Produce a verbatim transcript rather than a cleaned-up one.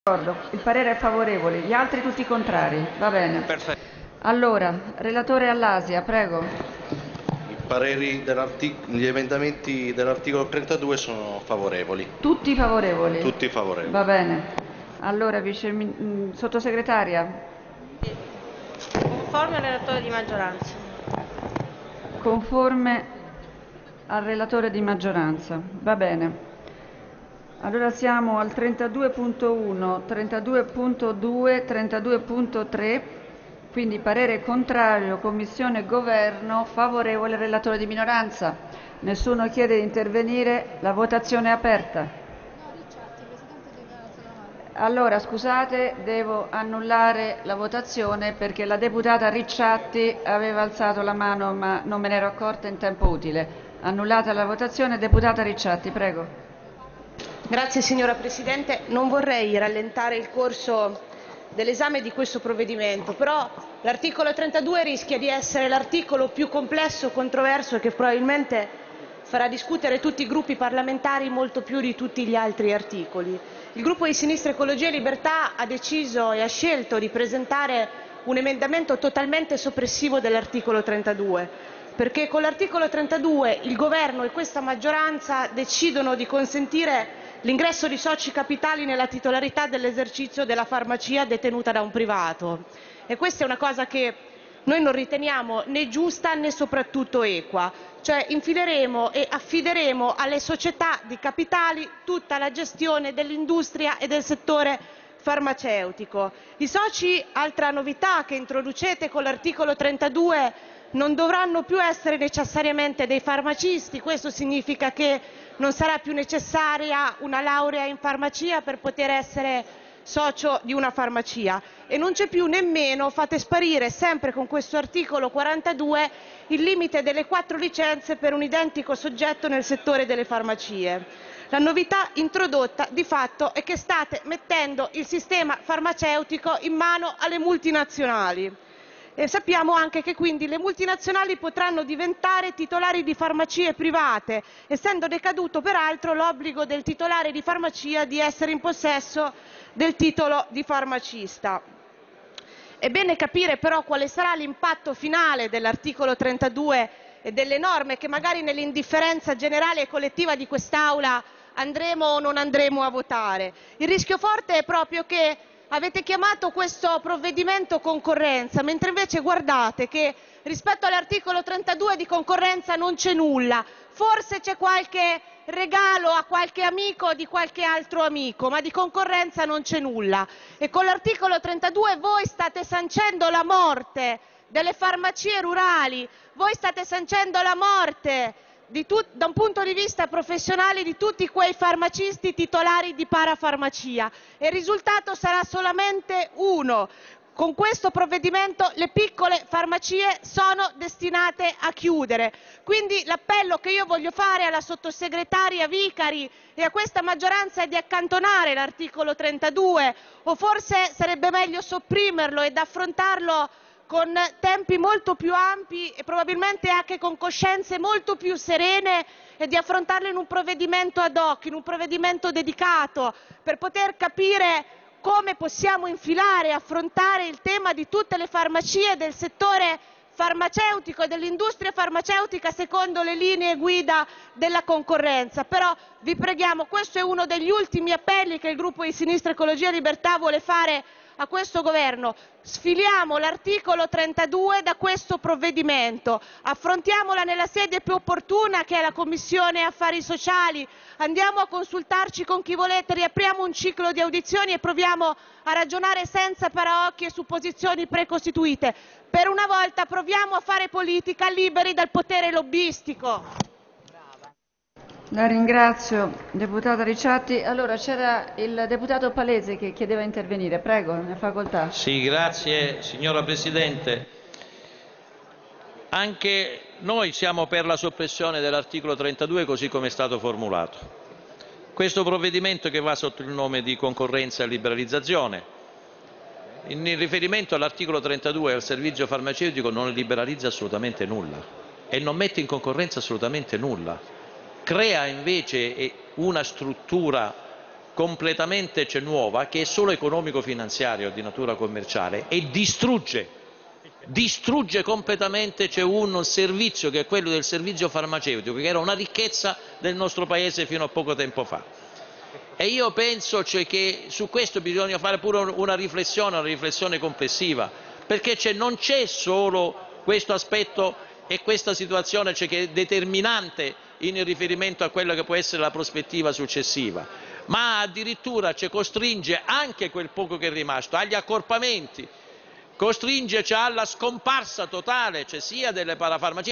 Il parere è favorevole, gli altri tutti contrari, va bene. Perfetto. Allora, relatore Allasia, prego. I pareri degli emendamenti dell'articolo trentadue sono favorevoli. Tutti favorevoli? Tutti favorevoli. Va bene. Allora, vice, mh, sottosegretaria. Conforme al relatore di maggioranza. Conforme al relatore di maggioranza, va bene. Allora siamo al trentadue punto uno, trentadue punto due, trentadue punto tre, quindi parere contrario, Commissione Governo, favorevole relatore di minoranza. Nessuno chiede di intervenire, la votazione è aperta. Allora, scusate, devo annullare la votazione perché la deputata Ricciatti aveva alzato la mano ma non me ne ero accorta in tempo utile. Annullata la votazione, deputata Ricciatti, prego. Grazie signora Presidente, non vorrei rallentare il corso dell'esame di questo provvedimento, però l'articolo trentadue rischia di essere l'articolo più complesso, controverso e che probabilmente farà discutere tutti i gruppi parlamentari molto più di tutti gli altri articoli. Il gruppo di Sinistra Ecologia e Libertà ha deciso e ha scelto di presentare un emendamento totalmente soppressivo dell'articolo trentadue, perché con l'articolo trentadue il Governo e questa maggioranza decidono di consentire l'ingresso di soci capitali nella titolarità dell'esercizio della farmacia detenuta da un privato, e questa è una cosa che noi non riteniamo né giusta né soprattutto equa, cioè infileremo e affideremo alle società di capitali tutta la gestione dell'industria e del settore farmaceutico. I soci, altra novità che introducete con l'articolo trentadue, non dovranno più essere necessariamente dei farmacisti, questo significa che non sarà più necessaria una laurea in farmacia per poter essere socio di una farmacia, e non c'è più nemmeno, fate sparire sempre con questo articolo quarantadue, il limite delle quattro licenze per un identico soggetto nel settore delle farmacie. La novità introdotta di fatto è che state mettendo il sistema farmaceutico in mano alle multinazionali. E sappiamo anche che quindi le multinazionali potranno diventare titolari di farmacie private, essendo decaduto peraltro l'obbligo del titolare di farmacia di essere in possesso del titolo di farmacista. È bene capire però quale sarà l'impatto finale dell'articolo trentadue e delle norme che magari nell'indifferenza generale e collettiva di quest'Aula andremo o non andremo a votare. Il rischio forte è proprio che avete chiamato questo provvedimento concorrenza, mentre invece guardate che rispetto all'articolo trentadue di concorrenza non c'è nulla. Forse c'è qualche regalo a qualche amico di qualche altro amico, ma di concorrenza non c'è nulla. E con l'articolo trentadue voi state sancendo la morte delle farmacie rurali, voi state sancendo la morte Di tut, da un punto di vista professionale di tutti quei farmacisti titolari di parafarmacia, e il risultato sarà solamente uno: con questo provvedimento le piccole farmacie sono destinate a chiudere. Quindi l'appello che io voglio fare alla sottosegretaria Vicari e a questa maggioranza è di accantonare l'articolo trentadue, o forse sarebbe meglio sopprimerlo ed affrontarlo con tempi molto più ampi e probabilmente anche con coscienze molto più serene, e di affrontarlo in un provvedimento ad hoc, in un provvedimento dedicato, per poter capire come possiamo infilare e affrontare il tema di tutte le farmacie del settore farmaceutico e dell'industria farmaceutica secondo le linee guida della concorrenza. Però vi preghiamo, questo è uno degli ultimi appelli che il gruppo di Sinistra Ecologia e Libertà vuole fare a questo Governo: sfiliamo l'articolo trentadue da questo provvedimento, affrontiamola nella sede più opportuna che è la Commissione Affari Sociali, andiamo a consultarci con chi volete, riapriamo un ciclo di audizioni e proviamo a ragionare senza paraocchi e supposizioni precostituite. Per una volta proviamo a fare politica liberi dal potere lobbistico. La ringrazio, deputata Ricciatti. Allora c'era il deputato Palese che chiedeva di intervenire. Prego, ne facoltà. Sì, grazie signora Presidente. Anche noi siamo per la soppressione dell'articolo trentadue così come è stato formulato. Questo provvedimento, che va sotto il nome di concorrenza e liberalizzazione, in riferimento all'articolo trentadue al servizio farmaceutico, non liberalizza assolutamente nulla e non mette in concorrenza assolutamente nulla. Crea invece una struttura completamente c'è nuova, che è solo economico-finanziario di natura commerciale, e distrugge distrugge completamente c'è un servizio che è quello del servizio farmaceutico, che era una ricchezza del nostro Paese fino a poco tempo fa. E io penso cioè, che su questo bisogna fare pure una riflessione, una riflessione complessiva, perché cioè, non c'è solo questo aspetto e questa situazione cioè, che è determinante in riferimento a quella che può essere la prospettiva successiva, ma addirittura cioè, costringe anche quel poco che è rimasto agli accorpamenti, costringe cioè, alla scomparsa totale cioè, sia delle parafarmacie